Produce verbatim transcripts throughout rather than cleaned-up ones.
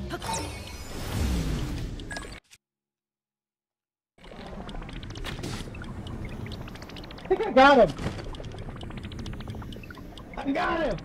I think I got him! I got him!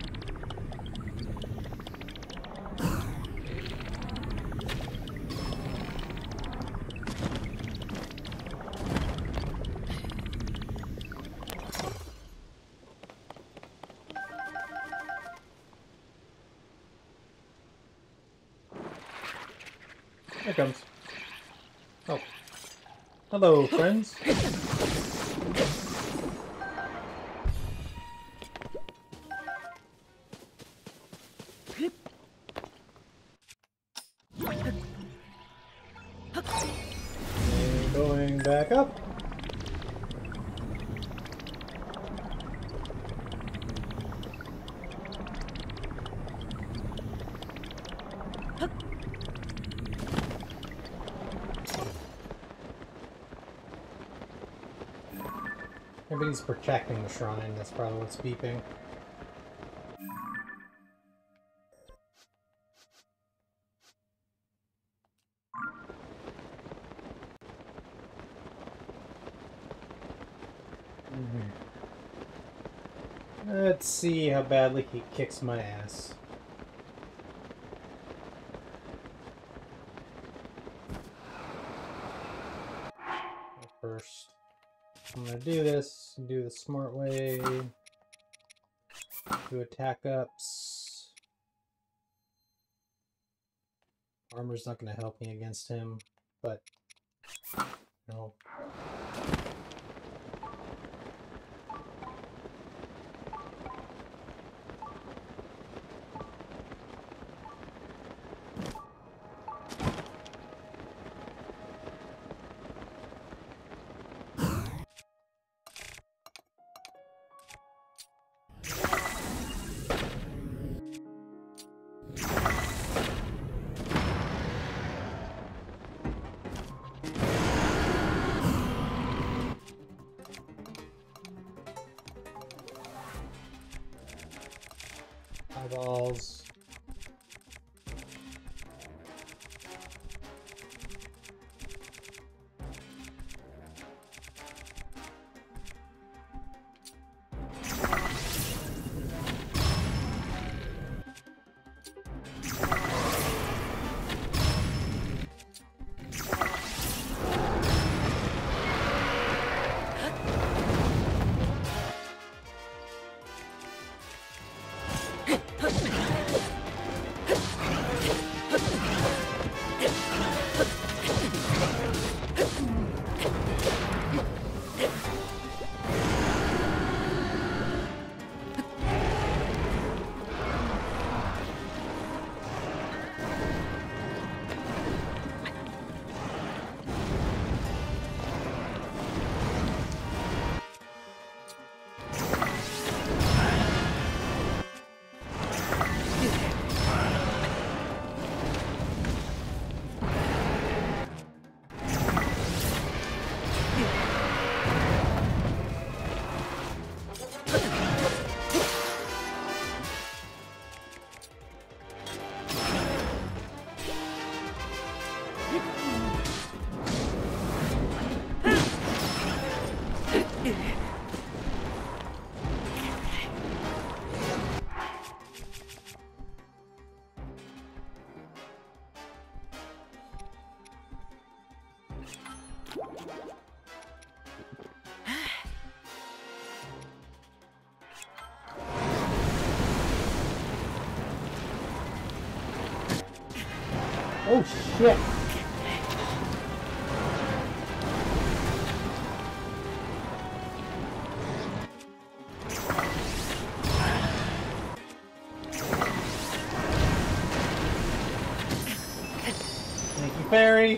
Here it comes. Oh. Hello, friends. And going back up. Maybe he's protecting the shrine, that's probably what's beeping. Mm-hmm. Let's see how badly he kicks my ass. First. I'm gonna do this, do the smart way, do attack ups. Armor's not gonna help me against him, but no. Eyeballs. Oh shit! Thank you, Fairy!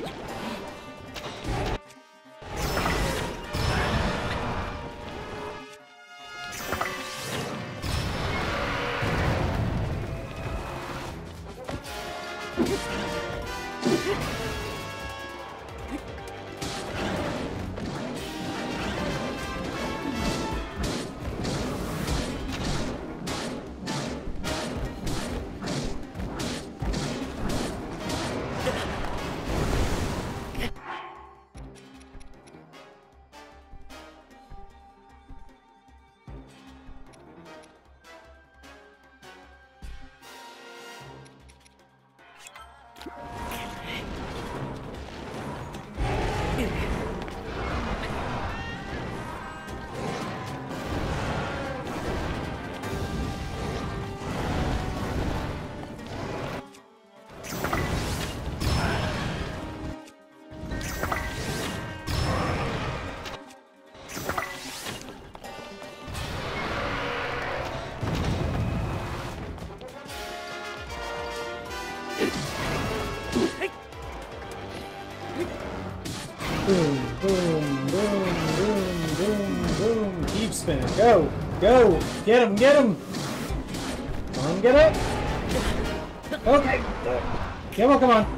Boom, boom, boom, boom, boom, boom. Keep spinning. Go, go. Get him, get him. Come on, get up. Okay. Come on, come on.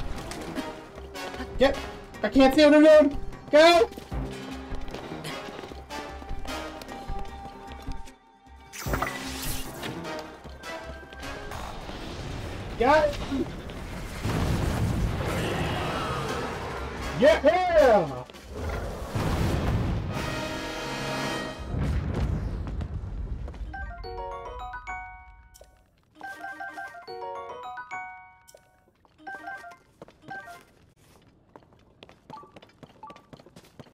Get. I can't see on the road. Go. Got it. Yeah!